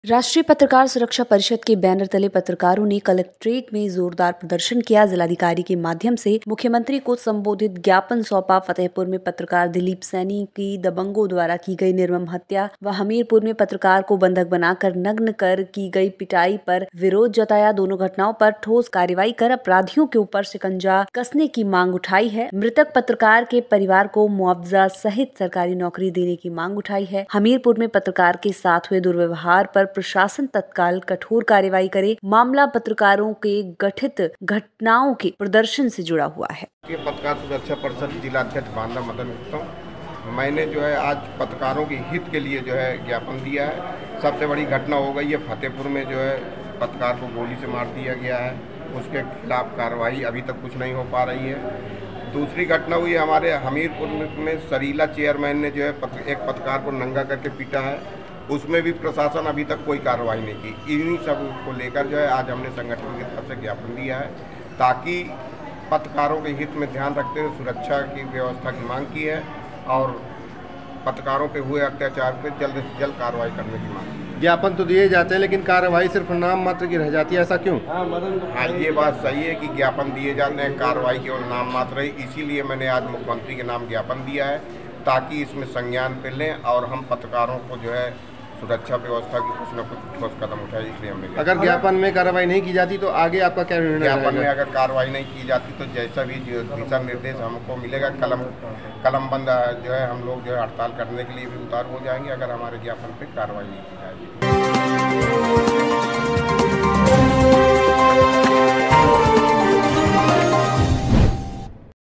राष्ट्रीय पत्रकार सुरक्षा परिषद के बैनर तले पत्रकारों ने कलेक्ट्रेट में जोरदार प्रदर्शन किया। जिलाधिकारी के माध्यम से मुख्यमंत्री को संबोधित ज्ञापन सौंपा। फतेहपुर में पत्रकार दिलीप सैनी की दबंगों द्वारा की गई निर्मम हत्या व हमीरपुर में पत्रकार को बंधक बनाकर नग्न कर की गई पिटाई पर विरोध जताया। दोनों घटनाओं पर ठोस कार्रवाई कर अपराधियों के ऊपर शिकंजा कसने की मांग उठाई है। मृतक पत्रकार के परिवार को मुआवजा सहित सरकारी नौकरी देने की मांग उठाई है। हमीरपुर में पत्रकार के साथ हुए दुर्व्यवहार पर प्रशासन तत्काल कठोर कार्रवाई करे। मामला पत्रकारों के गठित घटनाओं के प्रदर्शन से जुड़ा हुआ है। पत्रकार सुरक्षा परिषद जिलाध्यक्ष बांदा मदन गुप्ता, मैंने जो है आज पत्रकारों के हित के लिए जो है ज्ञापन दिया है। सबसे बड़ी घटना हो गई है फतेहपुर में, जो है पत्रकार को गोली से मार दिया गया है। उसके खिलाफ कार्रवाई अभी तक कुछ नहीं हो पा रही है। दूसरी घटना हुई हमारे हमीरपुर में सरीला चेयरमैन ने जो है एक पत्रकार को नंगा करके पीटा है। उसमें भी प्रशासन अभी तक कोई कार्रवाई नहीं की। इन्हीं सब को लेकर जो है आज हमने संगठन की तरफ से ज्ञापन दिया है, ताकि पत्रकारों के हित में ध्यान रखते हुए सुरक्षा की व्यवस्था की मांग की है और पत्रकारों पे हुए अत्याचार पे जल्द से जल्द कार्रवाई करने की मांग की है। ज्ञापन तो दिए जाते हैं लेकिन कार्रवाई सिर्फ नाम मात्र की रह जाती है, ऐसा क्यों? हाँ, ये बात सही है कि ज्ञापन दिए जाते हैं, कार्रवाई केवल नाम मात्र है। इसीलिए मैंने आज मुख्यमंत्री के नाम ज्ञापन दिया है, ताकि इसमें संज्ञान पे लें और हम पत्रकारों को जो है सुरक्षा व्यवस्था की कुछ न कुछ ठोस कदम उठाए। इसलिए हमने अगर ज्ञापन में कार्रवाई नहीं की जाती तो आगे आपका क्या निर्णय रहेगा? ज्ञापन में अगर कार्रवाई नहीं की जाती तो जैसा भी दिशा निर्देश हमको मिलेगा, कलमबंद जो है हम लोग जो है हड़ताल करने के लिए भी उतार हो जाएंगे, अगर हमारे ज्ञापन पे कार्रवाई नहीं की जाएगी।